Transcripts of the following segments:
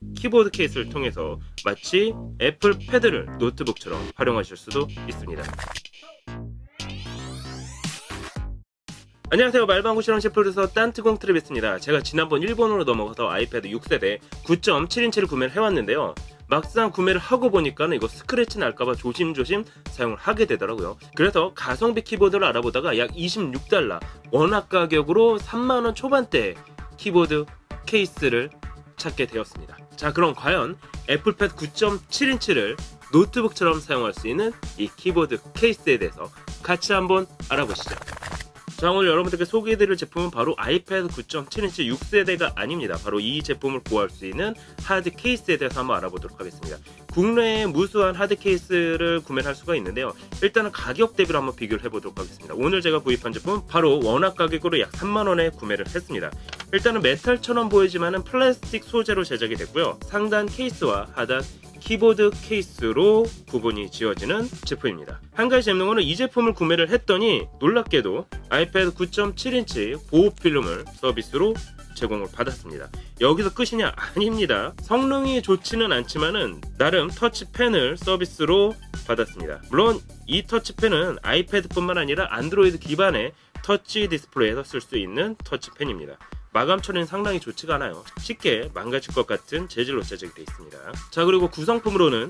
키보드 케이스를 통해서 마치 애플 패드를 노트북처럼 활용하실 수도 있습니다. 안녕하세요. 말방구 실험실 프로듀서 딴뜨공 트레비스입니다. 제가 지난번 일본으로 넘어가서 아이패드 6세대 9.7인치를 구매를 해왔는데요. 막상 구매를 하고 보니까 이거 스크래치 날까봐 조심조심 사용을 하게 되더라고요. 그래서 가성비 키보드를 알아보다가 약 26달러, 원화 가격으로 3만원 초반대 키보드 케이스를 찾게 되었습니다. 자, 그럼 과연 애플패드 9.7인치를 노트북처럼 사용할 수 있는 이 키보드 케이스에 대해서 같이 한번 알아보시죠. 자, 오늘 여러분들께 소개해드릴 제품은 바로 아이패드 9.7인치 6세대가 아닙니다. 바로 이 제품을 구할 수 있는 하드 케이스에 대해서 한번 알아보도록 하겠습니다. 국내에 무수한 하드 케이스를 구매를 할 수가 있는데요. 일단은 가격 대비로 한번 비교를 해보도록 하겠습니다. 오늘 제가 구입한 제품은 바로 원화 가격으로 약 3만원에 구매를 했습니다. 일단은 메탈처럼 보이지만은 플라스틱 소재로 제작이 됐고요. 상단 케이스와 하단 키보드 케이스로 구분이 지어지는 제품입니다. 한 가지 재밌는 거는 이 제품을 구매를 했더니 놀랍게도 아이패드 9.7인치 보호 필름을 서비스로 제공을 받았습니다. 여기서 끝이냐? 아닙니다. 성능이 좋지는 않지만은 나름 터치펜을 서비스로 받았습니다. 물론 이 터치펜은 아이패드뿐만 아니라 안드로이드 기반의 터치 디스플레이에서 쓸 수 있는 터치펜입니다. 마감 처리는 상당히 좋지가 않아요. 쉽게 망가질 것 같은 재질로 제작이 되어 있습니다. 자, 그리고 구성품으로는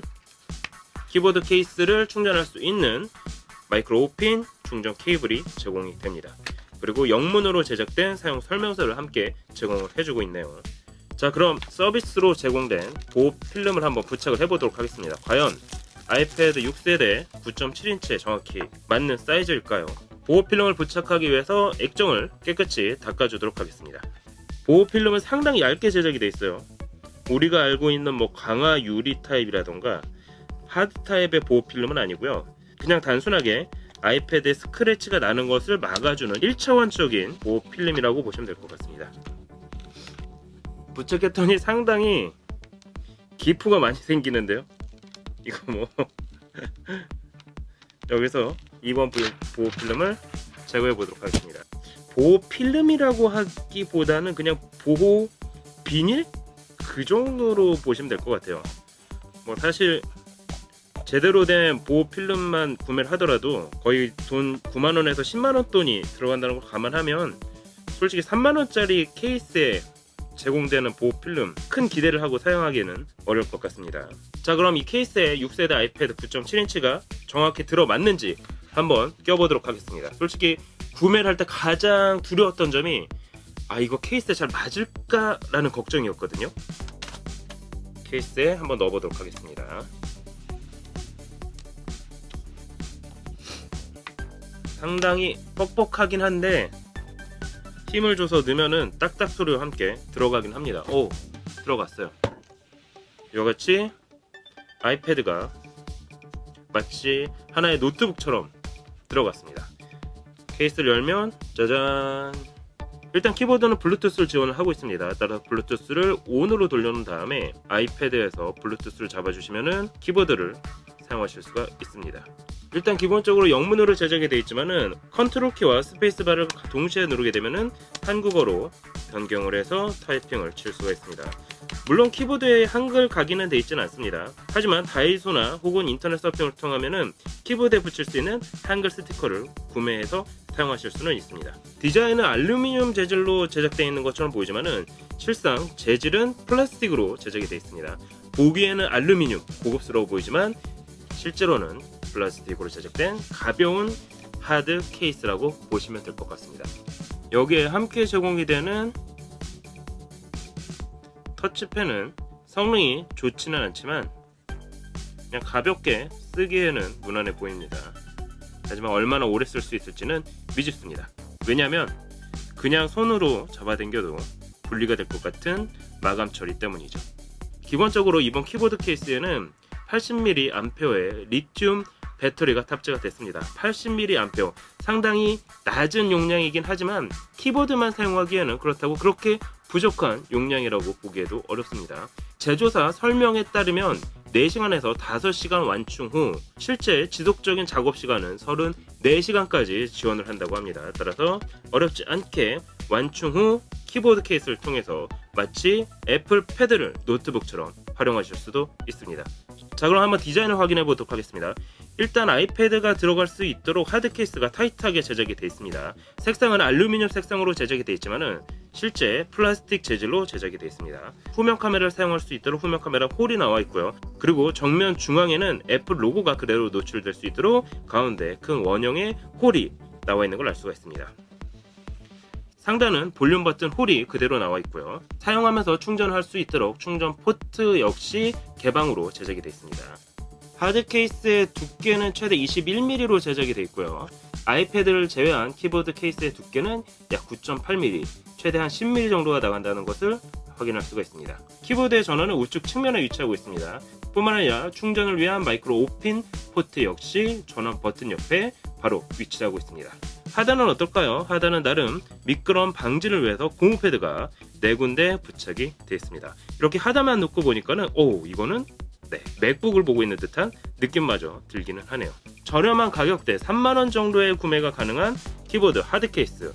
키보드 케이스를 충전할 수 있는 마이크로 5핀 충전 케이블이 제공이 됩니다. 그리고 영문으로 제작된 사용 설명서를 함께 제공을 해주고 있네요. 자, 그럼 서비스로 제공된 보호 필름을 한번 부착을 해보도록 하겠습니다. 과연 아이패드 6세대 9.7인치에 정확히 맞는 사이즈일까요? 보호 필름을 부착하기 위해서 액정을 깨끗이 닦아주도록 하겠습니다. 보호 필름은 상당히 얇게 제작이 되어 있어요. 우리가 알고 있는 강화 유리 타입이라던가 하드 타입의 보호 필름은 아니고요. 그냥 단순하게 아이패드에 스크래치가 나는 것을 막아주는 1차원적인 보호 필름이라고 보시면 될 것 같습니다. 부착했더니 상당히 기포가 많이 생기는데요. 이거 여기서 2번 보호 필름을 제거해 보도록 하겠습니다. 보호 필름이라고 하기보다는 그냥 보호 비닐? 그 정도로 보시면 될 것 같아요. 사실 제대로 된 보호 필름만 구매를 하더라도 거의 돈 9만원에서 10만원 돈이 들어간다는 걸 감안하면 솔직히 3만원짜리 케이스에 제공되는 보호 필름 큰 기대를 하고 사용하기에는 어려울 것 같습니다. 자, 그럼 이 케이스에 6세대 아이패드 9.7인치가 정확히 들어맞는지 한번 껴보도록 하겠습니다. 솔직히 구매를 할 때 가장 두려웠던 점이 이거 케이스에 잘 맞을까 라는 걱정이었거든요. 케이스에 한번 넣어보도록 하겠습니다. 상당히 뻑뻑하긴 한데 힘을 줘서 넣으면은 딱딱 소리와 함께 들어가긴 합니다. 오, 들어갔어요. 이같이 아이패드가 마치 하나의 노트북처럼 들어갔습니다. 케이스를 열면 짜잔, 일단 키보드는 블루투스를 지원을 하고 있습니다. 따라서 블루투스를 ON으로 돌려놓은 다음에 아이패드에서 블루투스를 잡아주시면은 키보드를 사용하실 수가 있습니다. 일단 기본적으로 영문으로 제작이 되어 있지만은 컨트롤 키와 스페이스바를 동시에 누르게 되면은 한국어로 변경을 해서 타이핑을 칠 수가 있습니다. 물론 키보드에 한글 각인은 되어 있지는 않습니다. 하지만 다이소나 혹은 인터넷 서핑을 통하면은 키보드에 붙일 수 있는 한글 스티커를 구매해서 사용하실 수는 있습니다. 디자인은 알루미늄 재질로 제작되어 있는 것처럼 보이지만은 실상 재질은 플라스틱으로 제작이 되어 있습니다. 보기에는 알루미늄 고급스러워 보이지만 실제로는 플라스틱으로 제작된 가벼운 하드 케이스라고 보시면 될 것 같습니다. 여기에 함께 제공이 되는 터치펜은 성능이 좋지는 않지만 그냥 가볍게 쓰기에는 무난해 보입니다. 하지만 얼마나 오래 쓸 수 있을지는 미집습니다. 왜냐하면 그냥 손으로 잡아당겨도 분리가 될 것 같은 마감 처리 때문이죠. 기본적으로 이번 키보드 케이스에는 80mAh의 리튬 배터리가 탑재가 됐습니다. 80mAh, 상당히 낮은 용량이긴 하지만 키보드만 사용하기에는 그렇다고 그렇게 부족한 용량이라고 보기에도 어렵습니다. 제조사 설명에 따르면 4시간에서 5시간 완충 후 실제 지속적인 작업 시간은 34시간까지 지원을 한다고 합니다. 따라서 어렵지 않게 완충 후 키보드 케이스를 통해서 마치 애플 패드를 노트북처럼 활용하실 수도 있습니다. 자, 그럼 한번 디자인을 확인해 보도록 하겠습니다. 일단 아이패드가 들어갈 수 있도록 하드 케이스가 타이트하게 제작이 되어 있습니다. 색상은 알루미늄 색상으로 제작이 되어 있지만은 실제 플라스틱 재질로 제작이 되어 있습니다. 후면 카메라를 사용할 수 있도록 후면 카메라 홀이 나와 있고요. 그리고 정면 중앙에는 애플 로고가 그대로 노출될 수 있도록 가운데 큰 원형의 홀이 나와 있는 걸 알 수가 있습니다. 상단은 볼륨 버튼 홀이 그대로 나와 있고요. 사용하면서 충전할 수 있도록 충전 포트 역시 개방으로 제작이 되어 있습니다. 하드 케이스의 두께는 최대 21mm로 제작이 되어 있고요. 아이패드를 제외한 키보드 케이스의 두께는 약 9.8mm, 최대한 10mm 정도가 나간다는 것을 확인할 수가 있습니다. 키보드의 전원은 우측 측면에 위치하고 있습니다. 뿐만 아니라 충전을 위한 마이크로 5핀 포트 역시 전원 버튼 옆에 바로 위치하고 있습니다. 하단은 어떨까요? 하단은 나름 미끄럼 방지를 위해서 고무 패드가 4군데 부착이 되어 있습니다. 이렇게 하단만 놓고 보니까는 이거는 맥북을 보고 있는 듯한 느낌마저 들기는 하네요. 저렴한 가격대 3만원 정도에 구매가 가능한 키보드 하드 케이스.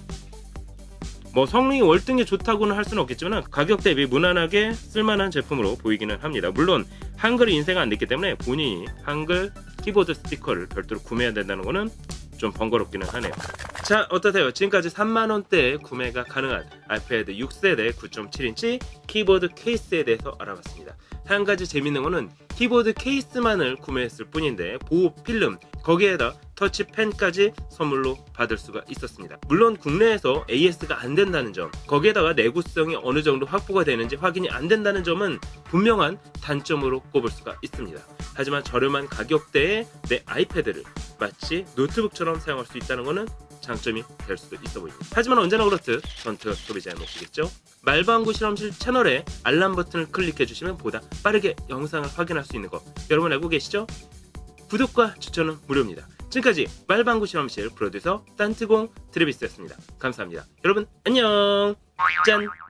성능이 월등히 좋다고는 할 수는 없겠지만 가격 대비 무난하게 쓸만한 제품으로 보이기는 합니다. 물론 한글이 인쇄가 안 됐기 때문에 본인이 한글 키보드 스티커를 별도로 구매해야 된다는 거는 좀 번거롭기는 하네요. 자, 어떠세요? 지금까지 3만원대에 구매가 가능한 아이패드 6세대 9.7인치 키보드 케이스에 대해서 알아봤습니다. 한 가지 재밌는 거는 키보드 케이스만을 구매했을 뿐인데 보호 필름, 거기에다 터치펜까지 선물로 받을 수가 있었습니다. 물론 국내에서 AS가 안 된다는 점, 거기에다가 내구성이 어느 정도 확보가 되는지 확인이 안 된다는 점은 분명한 단점으로 꼽을 수가 있습니다. 하지만 저렴한 가격대에 내 아이패드를 마치 노트북처럼 사용할 수 있다는 것은 장점이 될 수도 있어 보입니다. 하지만 언제나 그렇듯 전투 소비자의 몫이겠죠. 말방구 실험실 채널에 알람 버튼을 클릭해 주시면 보다 빠르게 영상을 확인할 수 있는 거 여러분 알고 계시죠? 구독과 추천은 무료입니다. 지금까지 말방구 실험실 프로듀서 딴트공 트래비스였습니다. 감사합니다. 여러분 안녕. 짠.